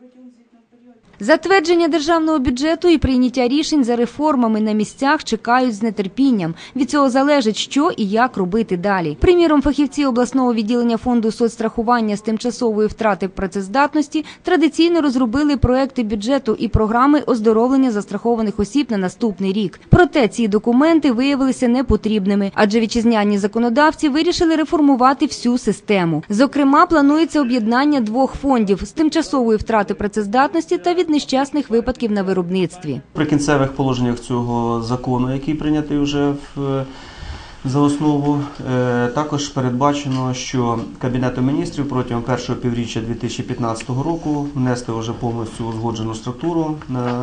Затвердження державного бюджету і прийняття рішень за реформами на місцях чекають з нетерпінням. Від цього залежить, що і як робити далі. Приміром, фахівці обласного відділення фонду соцстрахування з тимчасової втрати працездатності традиційно розробили проекти бюджету і програми оздоровлення застрахованих осіб на наступний рік. Проте ці документи виявилися непотрібними, адже вітчизняні законодавці вирішили реформувати всю систему. Зокрема, планується об'єднання двох фондів – з тимчасової втрати працездатності та від нещасних випадків на виробництві. При кінцевих положеннях цього закону, який прийнятий вже за основу, також передбачено, що Кабінетом міністрів протягом першого півріччя 2015 року внести вже повністю узгоджену структуру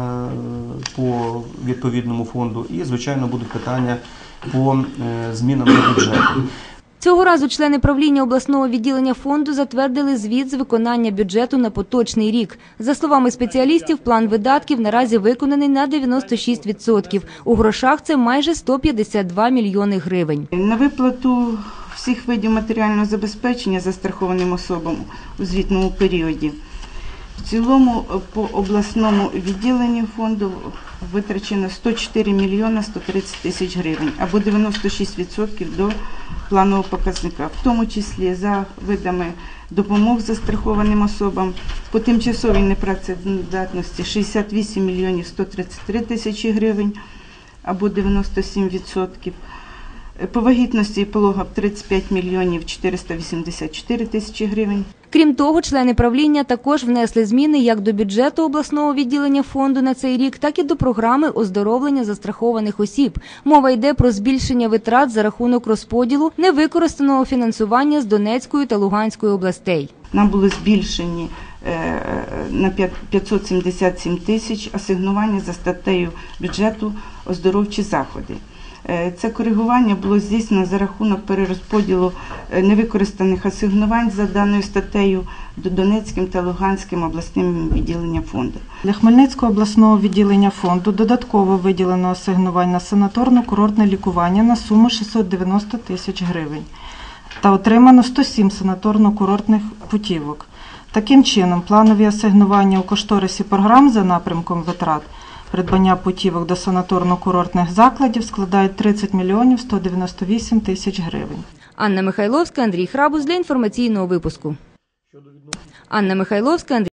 по відповідному фонду і, звичайно, будуть питання по змінам до бюджету. Цього разу члени правління обласного відділення фонду затвердили звіт з виконання бюджету на поточний рік. За словами спеціалістів, план видатків наразі виконаний на 96%. У грошах це майже 152 мільйони гривень. На виплату всіх видів матеріального забезпечення застрахованим особам у звітному періоді. В цілому по обласному відділенню фонду витрачено 104 мільйона 130 тисяч гривень, або 96% до планового показника, в тому числі за видами допомог застрахованим особам, по тимчасовій непрацездатності 68 мільйонів 133 тисячі гривень, або 97%. По вагітності і пологах 35 мільйонів 484 тисячі гривень. Крім того, члени правління також внесли зміни як до бюджету обласного відділення фонду на цей рік, так і до програми оздоровлення застрахованих осіб. Мова йде про збільшення витрат за рахунок розподілу невикористаного фінансування з Донецької та Луганської областей. Нам були збільшені на 577 тисяч асигнування за статтею бюджету «Оздоровчі заходи». Це коригування було здійснено за рахунок перерозподілу невикористаних асигнувань за даною статтею до Донецьким та Луганським обласним відділенням фонду. Для Хмельницького обласного відділення фонду додатково виділено асигнувань на санаторно-курортне лікування на суму 690 тисяч гривень та отримано 107 санаторно-курортних путівок. Таким чином, планові асигнування у кошторисі програм за напрямком витрат придбання путівок до санаторно-курортних закладів складають 30 мільйонів 198 тисяч гривень. Анна Михайловська, Андрій Храбус для інформаційного випуску.